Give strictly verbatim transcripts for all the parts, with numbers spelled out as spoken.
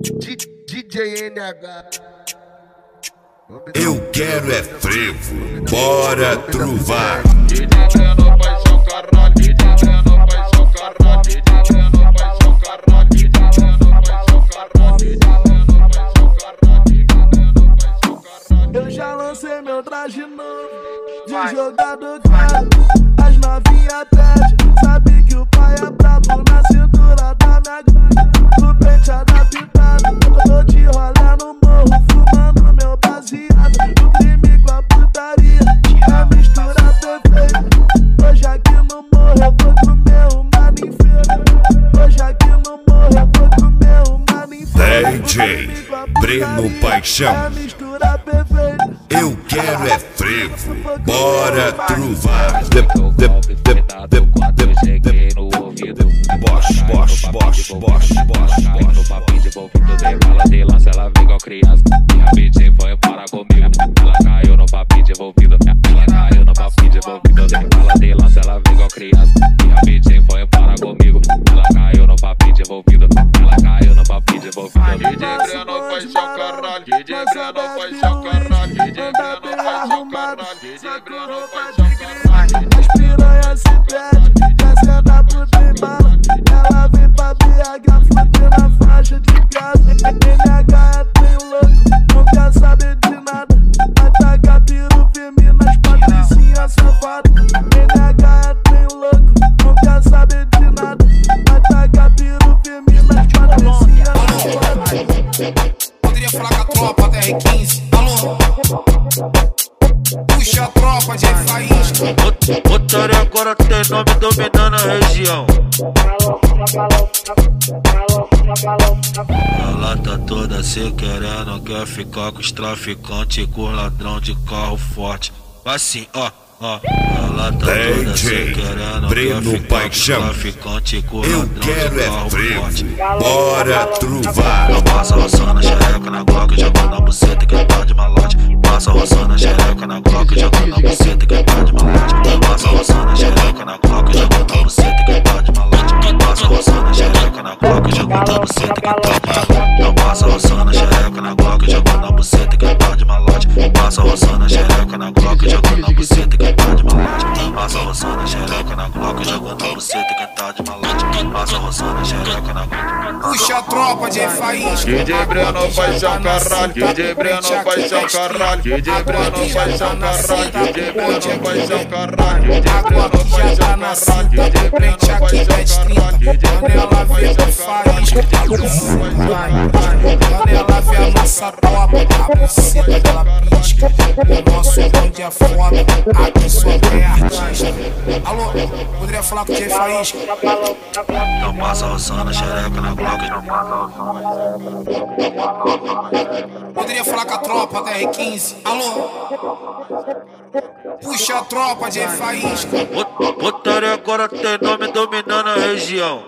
D J N H. Eu quero é frevo, bora truvar. D J Breno faz seu caralho, D J Breno faz seu caralho, D J Breno faz seu caralho, D J Breno faz seu caralho, D J Breno faz seu caralho, D J Breno faz seu caralho. Eu já lancei meu traje novo de jogador caro. As novinha pede, sabe que o pai é brabo na cintura da minha grana. No pente adaptado, tô de rolê no morro, fumando meu baseado. O crime com a putaria, a mistura perfeita. Hoje aqui no morro eu vou comer uma ninfeira. Hoje aqui no morro eu vou comer uma ninfeira. D J Breno Paixão. A mistura perfeita. Eu quero é frevo, bora truvar. Quando eu cheguei no ouvido, Bosch, Bosch, Bosch, Bosch, Bosch, no papinho de envolvido, dei bala de lança, ela veio igual criança. E rapidinho foi para comigo. Ela caiu no papinho de envolvido, ela caiu no papinho de envolvido, dei bala de lança, ela veio igual criança. E rapidinho foi para comigo. Ela caiu no papinho de envolvido, ela caiu no papinho de envolvido. D J Breno faz seu caralho, D J Breno faz seu caralho, D J Breno faz seu caralho, D J Breno faz seu caralho. As piranhas se perdem, descenda pro trem bala. Ela vem pra B H, fuder na faixa de casa. N H é trem louco, não quer saber de nada. Ataca piru firme nas patricinhas safadas. N H é trem louco, não quer saber de nada. Ataca piru firme nas patricinhas safadas. Poderia falar com a tropa da R quinze. Alô? Puxa a tropa de faísca. Otário agora tem nome dominando a região. Ela tá toda se querendo, quer ficar com os traficantes, com os ladrão de carro forte. Assim, ó, ó. Ela tá toda se querendo, Breno quer ficar Paixão. com os traficantes, com os Eu ladrão quero de é carro forte. frevo, bora truvar. Eu passo roçando a xereca na Glock, jogando na buceta que tá de malote. Passa roçando a xereca na Glock, jogando na buceta que tá de malote. Eu passo roçando a xereca na Glock, jogando na buceta que tá de malote. Passa roçando a xereca na Glock, jogando na buceta que tá de malote. Eu passo roçando a xereca na Glock, jogando na buceta que tá de malote. Passa roçando a xereca na Glock, jogando na buceta que tá de malote. Passa roçando a xereca na Glock, jogando na buceta que tá de malote. Passa roçando a xereca na Glock. Puxa a tropa de faísca. D J Breno faz seu caralho, D J Breno faz seu caralho, D J Breno faz seu caralho, D J Breno faz seu caralho, D J Breno faz seu caralho, D J Breno faz seu caralho, D J Quando ela vê com faísca, quando ela vê a nossa tropa, a buceta dela pisca. O nosso bonde é foda, aqui só tem artista. Alô, poderia falar com o J Faísca? Não passa roçando a xereca na Glock, não passa roçando. Poderia falar com a tropa da R quinze. Alô? Puxa a tropa de faísca. Otário agora tem nome dominando a região.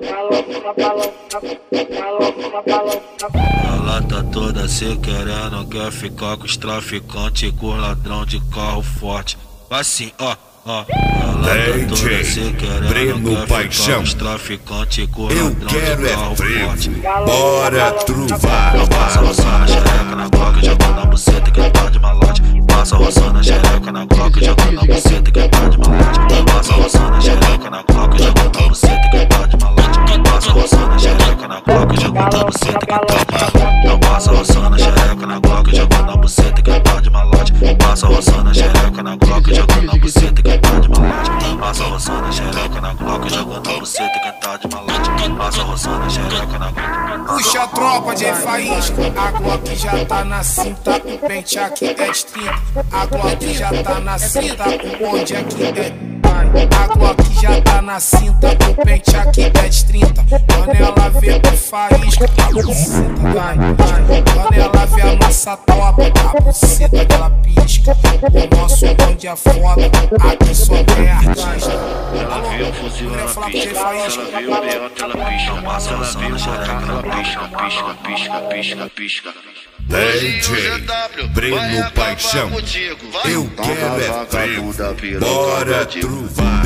Ela tá toda se querendo, quer ficar com os traficantes, com os ladrão de carro forte. Assim, ó, ó. Ela tá toda se querendo, Breno quer Paixão. ficar com os traficantes, com os Eu ladrão quero de é carro frevo, forte. bora truvar. Eu passo roçando a xereca na Glock, jogando na buceta que tá de malote. Passa roçando a xereca na Glock, jogando na buceta que tá de malote. Eu passo roçando a xereca na Glock, jogando na buceta que tá de malote. Passa roçando a xereca na Glock, jogando na buceta que tá de malote. Eu passo roçando a xereca na Glock, jogando na buceta que tá de malote. Passa roçando a xereca na Glock, jogando na buceta que tá de malote. Passa roçando a xereca na Glock, jogando na buceta que tá de malote. Passa roçando a xereca na Glock. Puxa a tropa de faísca. A Glock já tá na cinta, o pente aqui é de trinta. A Glock já tá na cinta, o bonde aqui é... A Glock já tá na cinta, o pente aqui é de trinta. Quando ela vê com faísca, a buceta vai, vai. Quando ela vê a nossa tropa, a buceta dela pisca. O nosso bonde é foda, aqui só tem artista. Ela viu o fuzil, ela pisca. Ela viu o beoto, ela pisca. Passa roçando a xereca, ela pisca, pisca, pisca, pisca, pisca. D J Breno Paixão. Eu quero é frevo, bora truvar.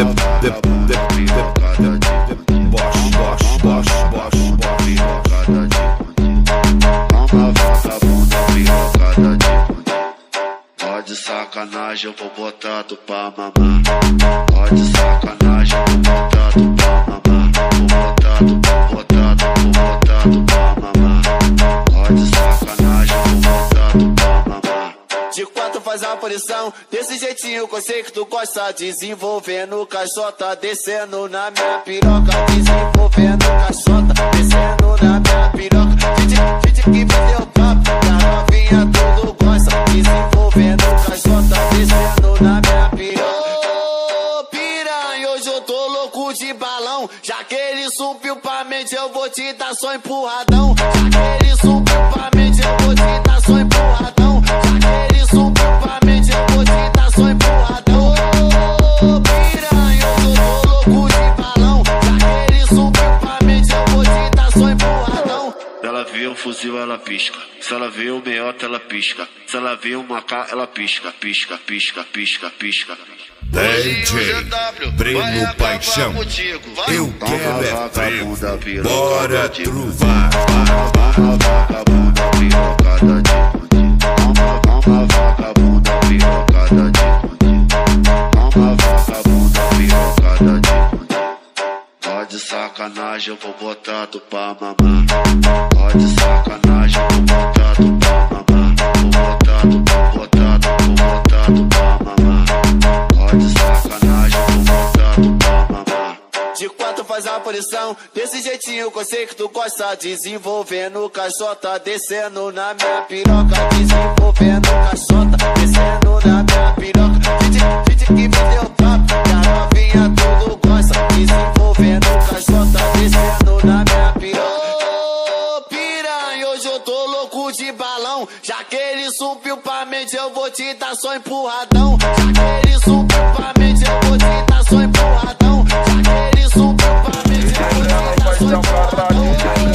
Bosch, Bosch, Bosch, Bosch, Bosch. sacanagem, eu vou botar tu pra mamar. Ó de sacanagem, eu vou botar tu pra mamar. Vou botar tu, vou botar tu, vou botar tu pra mamar. Ó de sacanagem, eu vou botar tu pra mamar. De quatro faz a posição, desse jeitinho que eu sei que tu gosta. Desenvolvendo caixota, descendo na minha piroca. Desenvolvendo caixota, descendo na minha piroca. Gente que me deu top, que a novinha tudo gosta. Desenvolvendo caixota, descendo na minha piroca. Ô piranha, hoje eu tô louco de balão. Já que ele subiu pra mente, eu vou te dar só empurradão. Já que ele subiu pra mente, eu vou te dar só empurradão. Já que ele subiu pra mente, eu vou te dar só empurradão. Ô piranha, hoje eu tô louco de balão. Já que ele subiu pra mente, eu vou te dar só empurradão. Ela vê um fuzil, ela pisca. Se ela vê um meiota, ela pisca. Se ela vê um macá, ela pisca, pisca, pisca, pisca, pisca. D J Breno Paixão, eu quero é frevo, bora truvar. Vagabunda pirocada de fundi. Uma vagabunda pirocada de fundi. Uma vagabunda pirocada de fundi. Ó de sacanagem, eu vou botar tu pra mamar. Ó de sacanagem, eu vou botar tu pra mamar. Vou botar tu, vou botar tu, vou botar tu pra mamar. Ó de sacanagem, eu vou botar tu pra mamar. De quatro faz a posição, desse jeitinho que eu sei que tu gosta. Desenvolvendo caixota, descendo na minha piroca. Desenvolvendo caixota, descendo na minha piroca. Gente que me deu top, que a novinha tudo gosta. Desenvolvendo caixota, descendo na minha piroca. Ô piranha, hoje eu tô louco de balão. Já que ele subiu pra mente, eu vou te dar só empurradão. Já que ele subiu pra mente, eu vou te dar só empurradão. Já que ele subiu pra mente, eu vou te dar só empurradão.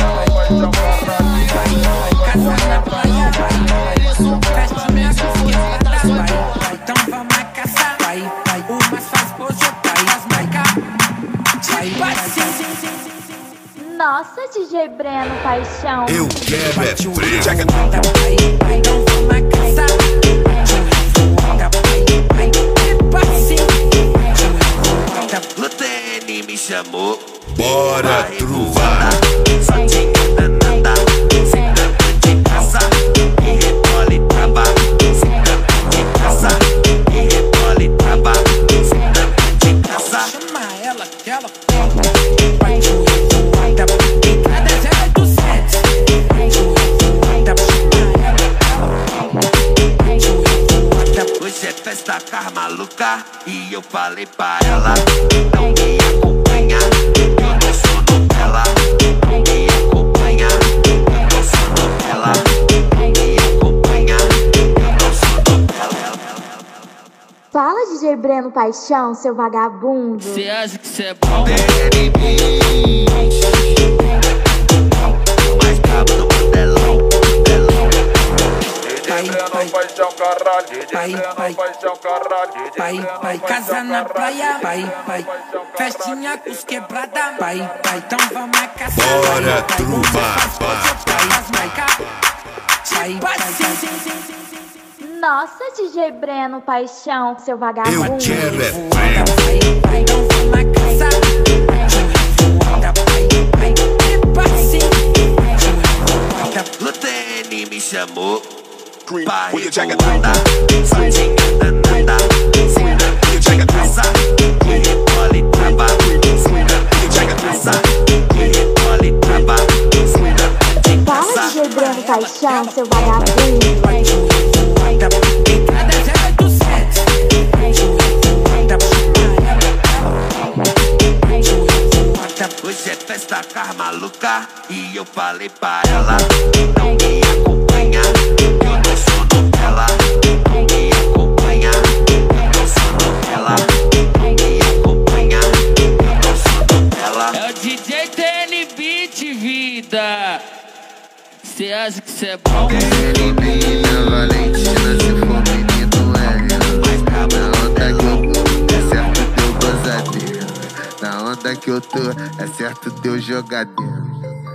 Casa na praia, vai. Festa minha esquerda, vai. Então vamos a caçar, vai, vai. Umas faz pose, vai. As marca, vai, vai, sim, sim, sim. Nossa, D J Breno Paixão. Eu quero é frevo. Vai, vai, então vamos a caçar. Vai, vai, sim. O T N me chamou, Bora truvar. só tinha danada. Sentando de casa e rebole traba. Sentando de casa e rebole traba. Sentando de casa. Chama ela que ela vai, vai, da entrada zero do sete. Hoje é festa car maluca e eu falei pra ela não me acompanha, eu não sou novela. Não me acompanha, eu não sou novela. Não me acompanha, eu não sou novela. Fala, D J Breno Paixão, seu vagabundo. Cê acha que cê é bom? Mais cabo do modelão, modelão. Vai, vai, Paixão, caralho. vai, vai, Paixão, caralho. vai, vai, casa na praia, vai, vai, festinha com os quebrada, vai, vai, então vamos a caçar. Bora vai, truvar, vai, vai, vai, vai, sim, sim, sim, sim. Nossa, D J Breno Paixão, seu eu vagabundo. quero é frevo. Vai, vai, então vamos a caçar. Vai, vai, vai, sim. O T N me chamou pra revoada. Só tinha danada. Sentando de casa e rebole traba. Sentando de casa e rebole traba. Sentando de Fala, casa. D J Breno Paixão, seu vagabundo. Entrada zero do sete. Hoje é festa car maluca e eu falei pra ela não me acompanha, eu não sou novela. Não me acompanha, eu não sou novela. Não me acompanha, eu não sou novela. É o D J T N Beat, vida. Cê acha que cê é bom? Menina Valentina, se for menino é eu. Na onda que eu tô, é certo teu gozadeiro. Na onda que eu tô, é certo teu jogadeiro.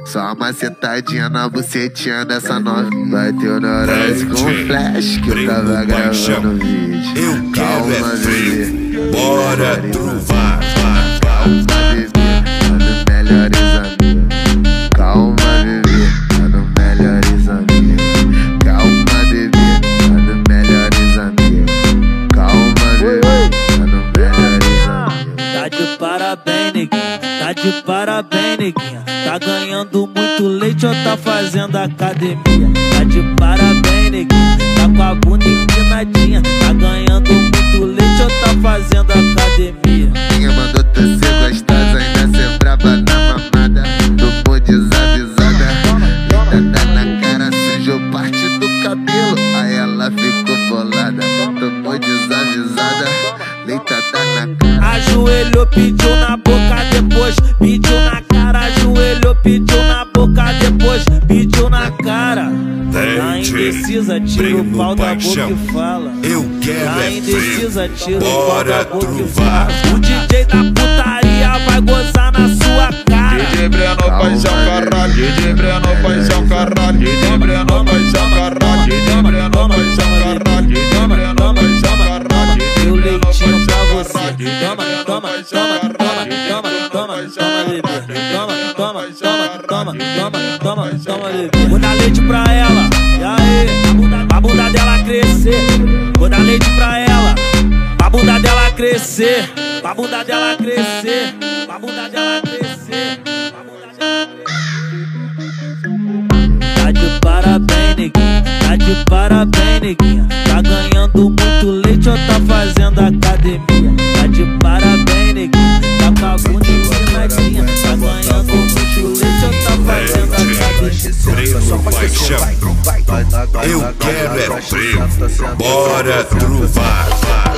Só uma sentadinha na bucetinha dessa nova. Bateu na hora com flash que eu tava gravando o vídeo. Eu quero é frevo, bora truvar. Calma, bebê, mano, melhores amigos. Calma, bebê, mano, melhores amigos. Calma, bebê, mano, melhores amigos. Calma, bebê, mano, melhores amigos. Tá de parabéns, neguinha, tá de parabéns, neguinha. Tá ganhando muito leite ou tá fazendo academia? Tá de parabéns, neguinha, tá com a bunda empinadinha. Tá ganhando muito leite ou tá fazendo academia? Minha mandou tu ser gostosa, ainda ser braba na mamada. Tomou desavisada, deitada na cara, sujou parte do cabelo. Aí ela ficou bolada, tomou desavisada, deitada na cara. Ajoelhou, pediu na boca, depois pediu na cara. Ajoelhou, pediu na boca, depois pediu na cara. Tá indecisa, tira o pau da boca e fala. Eu quero tá é indecisa, tira frevo, o pau da bora boca e truvar. fala. O D J da putaria vai gozar na sua cara. D J Breno paixão caralho, D J Breno paixão caralho, D J Breno paixão caralho, D J Breno paixão caralho, D J Breno paixão caralho. Deu leitinho pra você. Toma, toma, toma, toma, toma, toma, toma, bebê. Toma, toma, toma, toma, toma, toma, toma, bebê. Vou dar leite pra ela, e aí? A bunda, a bunda dela crescer. Vou dar leite pra ela, a bunda dela crescer. A bunda dela crescer, a bunda dela crescer. Tá de parabéns, neguinha, tá de parabéns, neguinha. Tá ganhando muito leite ou tá fazendo academia? Tá de parabéns, neguinha, tá com a bunda empinadinha. Tá ganhando muito leite ou tá fazendo academia? Frevo paixão, eu quero é frevo, bora truvar.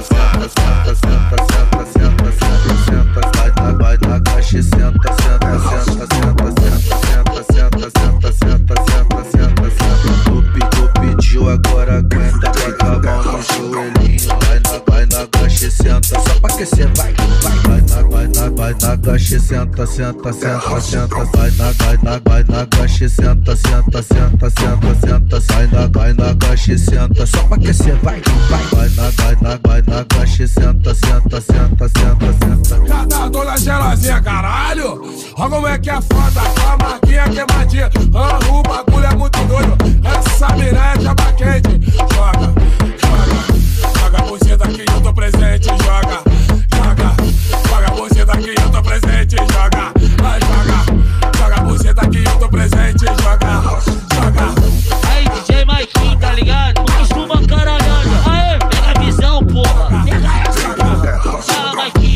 Vai na caixa e senta, senta, senta, senta, senta, senta, senta, senta, senta, senta, senta. Tu pediu, pediu, agora aguenta, bota a mão no joelhinho. Vai na, vai na caixa e senta, só pra aquecer, vai, vai, vai na, vai na, vai na caixa e senta, senta, senta, senta. Vai na, vai na, vai na caixa e senta, senta, senta, senta, senta. Sai na, vai na caixa e senta, só pra aquecer, vai, vai, vai na, vai na, vai na caixa e senta, senta, senta, senta, senta. Cada toda gelosinha, caralho. Olha como é que é foda, com a marquinha queimadinha. Ah, o bagulho é muito doido. Essa mina é jaba quente. Joga, joga, joga a buceta que eu tô presente. Joga, joga, joga a buceta que eu tô presente. Joga, vai, joga, joga a buceta que eu tô presente. Joga, joga. Aí, D J Mike, tá ligado? Costuma caralhada. Aê, pega a visão, porra. Pega essa, porra. Fala, Mike.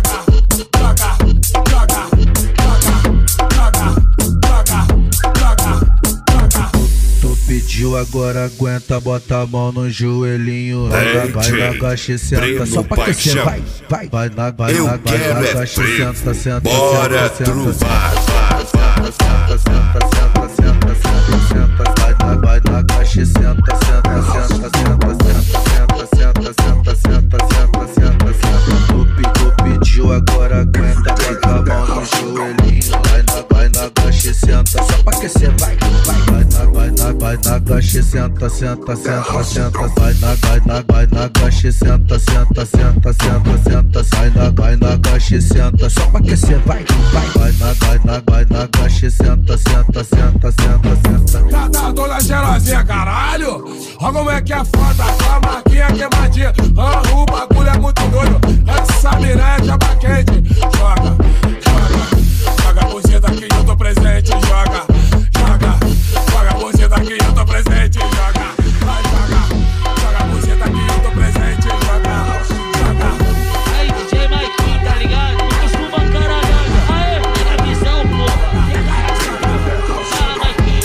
Pediu, agora aguenta, bota a mão no joelhinho. Vai, vai na caixa e senta, só pra aquecer, vai, vai, vai na, vai na, vai na caixa e senta, senta, bora truvar. Senta, senta, senta, senta, senta, senta. Vai na, vai na caixa e senta, senta, senta, senta, senta, senta, senta, senta, senta, senta, senta. Tu pediu, pediu, agora aguenta, bota a mão no joelhinho. Vai na, vai na caixa e senta, só pra aquecer, vai, vai, vai na, vai na, vai na caixa e senta, senta, senta, senta. Vai na, vai na, vai na caixa e senta, senta, senta, senta, senta. Sai na, vai na caixa e senta, só pra aquecer, vai, vai, vai na, vai na, vai na caixa e senta, senta, senta, senta, senta. Cada toda gelosinha, caralho. Olha como é que é foda, com a marquinha queimadinha. Ah, o bagulho é muito doido. Essa mina é jaba quente. Joga, joga, joga a buceta que eu tô presente. Joga, joga, joga a buceta que eu tô presente. Joga, vai, joga, joga a buceta que eu tô presente. Joga, joga. Aí, D J Mike, tá ligado? Costuma caralhada. Aê, pega a visão, porra. Pega essa, porra. Fala, Mike.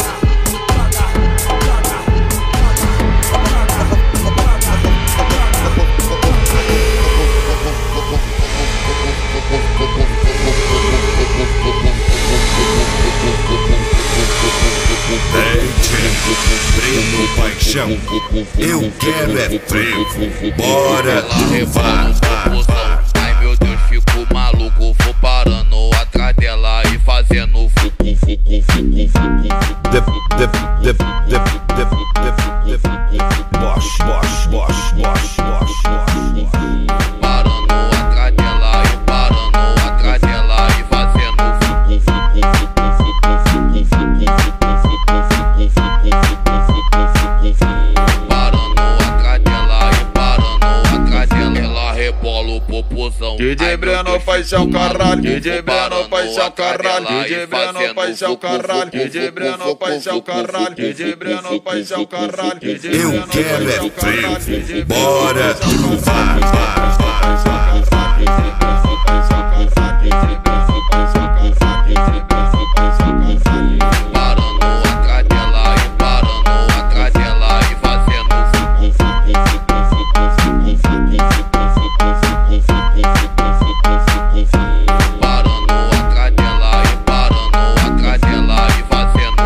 Breno paixão, eu quero é frevo, bora truvar. Ai meu Deus, fico maluco, vou parando atrás dela e fazendo fuku. Bosch, Bosch, Bosch, Bosch, Bosch, parando atrás dela e parando atrás dela e fazendo parando atrás dela e parando atrás dela, ela rebola o popozão. D J Breno Paixão caralho, D J Breno Paixão caralho, D J Breno Paixão caralho, D J Breno Paixão caralho, D J Breno Paixão caralho, D J eu quero é frevo, bora truvar. Parando atrás dela e parando atrás dela e fazendo parando atrás dela e parando atrás dela e fazendo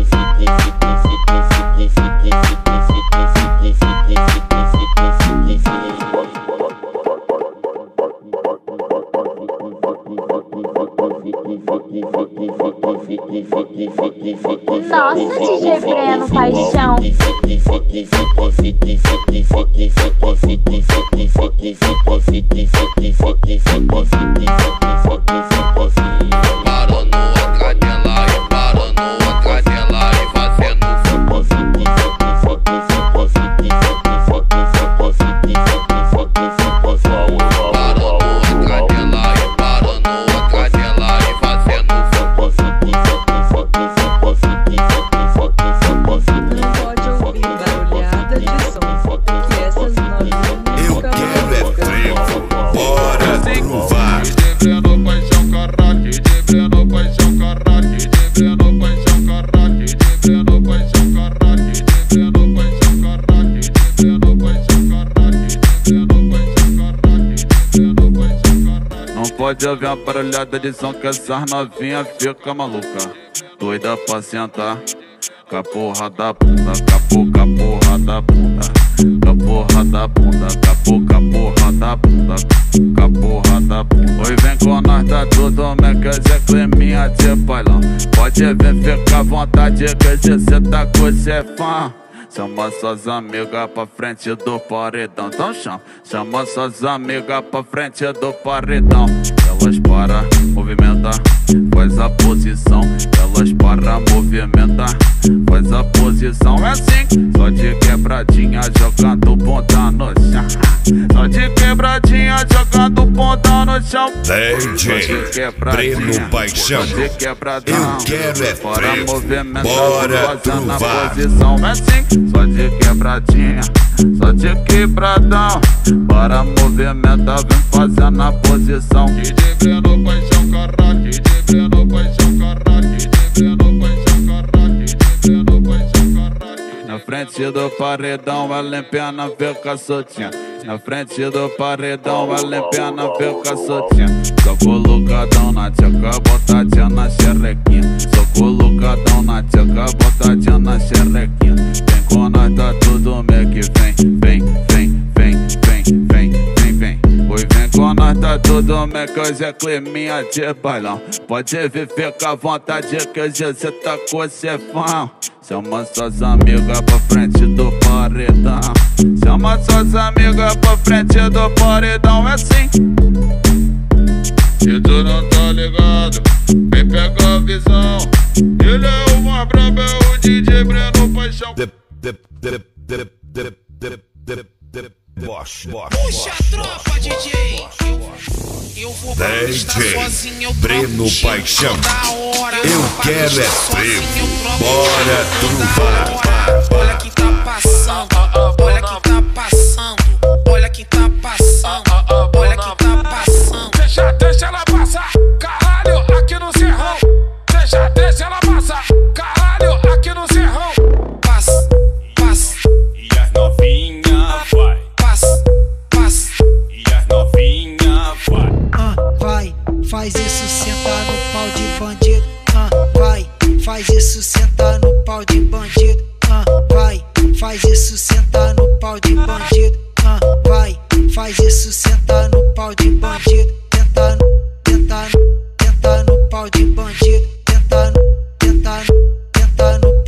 Nossa, D J Breno Paixão. parando atrás dela e parando atrás dela e fazendo parando atrás dela e parando atrás dela e fazendo Não pode ouvir barulhada de som, que essas novinhas Eu quero é frevo, bora truvar. D J Breno Paixão caralho, D J Breno Paixão caralho, D J Breno Paixão caralho, D J Breno Paixão caralho, D J Breno Paixão caralho, D J Breno Paixão caralho, D J Breno Paixão caralho, D J Breno Paixão caralho. Não pode haver uma barulhada de som que essas novinha fica maluca, doida pra sentar. Com a porra da bunda, capô, com a porra da bunda, com a porra da bunda, capô, com a porra da bunda, com a porra da bunda. Oi, vem com nós, tá tudo, mecas é climinha de bailão. Pode vir, fica à vontade, que cê tá com cê fã. Chama suas amigas pra frente do paredão, então chama. Chama suas amigas pra frente do paredão. Elas para, movimenta, faz a posição. Elas para, movimenta, faz a posição. É assim, só de quebradinha jogando bunda no chão. Só de quebradinha jogando bunda no chão. D J Breno Paixão, eu quero é frevo, bora truvar. É assim, só de quebradinha, só de quebradão. Para movimentar, vem fazendo a posição. D J Breno Paixão caralho, D J Breno Paixão caralho, D J Breno Paixão caralho, D J Breno Paixão caralho. Na frente do paredão, ela empena, fica soltinha. Na frente do paredão, ela empena, fica soltinha. Só colocadão na tcheca, botadinha na xerequinha. Só colocadão na tcheca, botadinha na xerequinha. Vem com nós, tá tudo meio que vem, vem, vem, vem, vem, vem, vem, vem. Oi, vem com nós, tá tudo meio que hoje é climinha de bailão. Pode vir, fica à vontade, que hoje cê tá com cê fã. Chama suas amigas pra frente do paredão. Chama suas amigas pra frente do paredão. É assim, se tu não tá ligado, vem pegar a visão. Ele é o mais brabo, é o D J Breno Paixão. Bosch, Bosch, Puxa a tropa, D J. Eu vou D J Breno Paixão, eu quero é frevo, bora truvar. Olha quem tá passando, olha quem tá passando, olha quem tá passando, olha quem tá passando. Deixa, deixa ela passar, caralho, aqui no Serrão. Deixa, deixa ela passar, caralho, aqui no Serrão. Passa, passa, E as novinha vai, passa, passa. e as novinha vai. Ah, vai, faz isso, senta no pau de bandido. Ah, vai, faz isso, senta no pau de bandido. Ah, vai, faz isso, senta no pau de bandido. Ah, vai, faz isso, senta no pau de bandido. Tenta no, tenta no, tenta no pau de bandido. Tenta no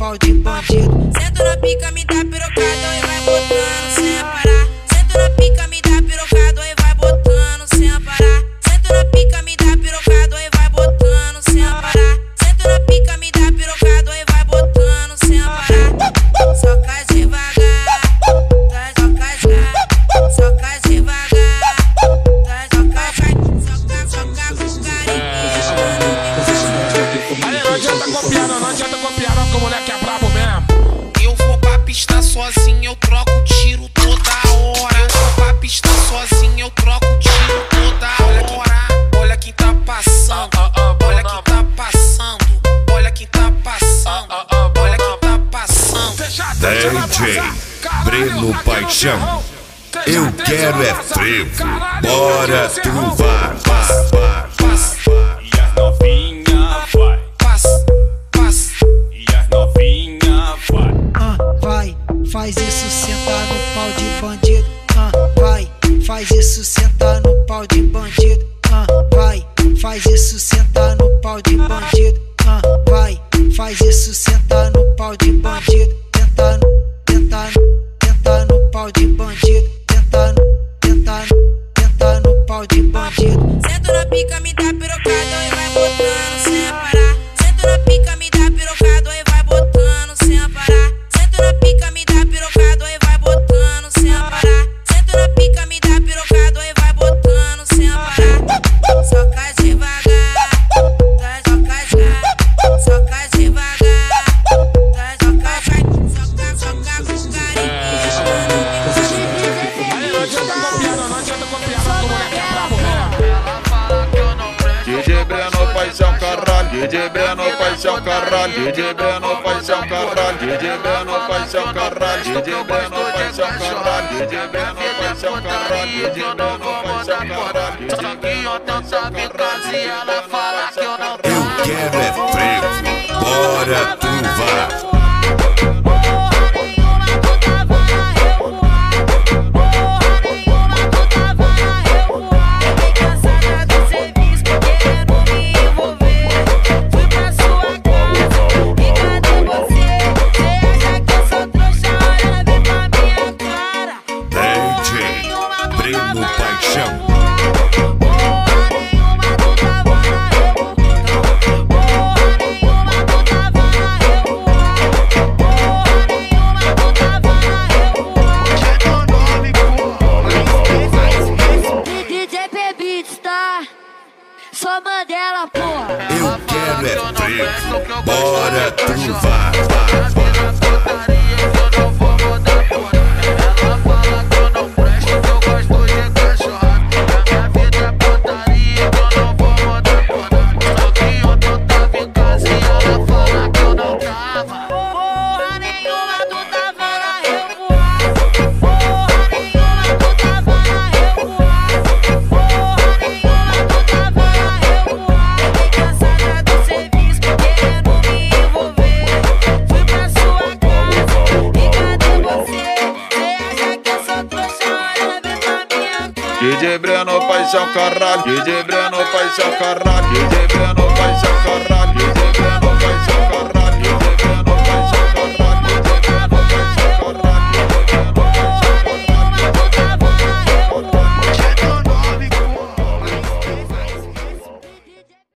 pau de bandido. Sento na pica, me dá pirocada e vai botando sem parar. Sento na pica, me dá pirocada e vai botando sem parar. Sento na pica, me dá pirocada e vai botando sem parar. Sento na pica, me dá pirocada e vai botando sem parar. Soca devagar, tá, soca devagar, soca devagar, tá, soca, soca, soca com carinho. Aí não adianta copiar, não, não adianta copiar, não, que o moleque é brabo mesmo. Eu vou pra pista sozinho, eu troco tiro toda hora. Eu vou pra pista sozinho, eu troco tiro toda hora. Olha quem tá passando, olha quem tá passando, olha quem tá passando, olha quem tá passando. D J Breno Paixão, eu quero é frevo, bora truvar. E as novinha vai, Passa, passa, e as novinha vai. Ah, vai, faz isso, senta no pau de bandido. Ah, vai, faz isso, senta no pau de bandido. Ah, vai, faz isso, senta no pau de bandido. Ah, vai, faz isso, senta no pau de bandido. Tenta no, tenta no, tenta no pau de bandido. Tenta no, tenta no, tenta no pau de bandido. Sento na pica, me dá pirocada e vai botando sem parar. Sento na pica, me dá pirocada e vai botando sem parar. Sento na pica, me dá pirocada e vai botando sem parar. Sento na pica, me dá pirocada e vai botando sem parar. Soca devagar, tá, soca devagar, soca devagar, tá, soca, soca, soca com carinho. Aí não adianta copiar, não, não adianta copiar, não, que o moleque é brabo mesmo. D J Breno Paixão, caralho. D J Breno Paixão, caralho. D J Breno Paixão, caralho. D J Breno Paixão, caralho. D J Breno Paixão, caralho. D J Breno Paixão, caralho. D J Breno Paixão, caralho. Só que ontem sabe quase ela fala que eu não Eu quero é frevo, bora truvar. D J Breno Paixão. D J P Beats, tá? Só Mandela, porra. Eu quero é frevo, bora truvar. D J Breno Paixão, caralho. D J Breno Paixão, caralho. D J Breno Paixão.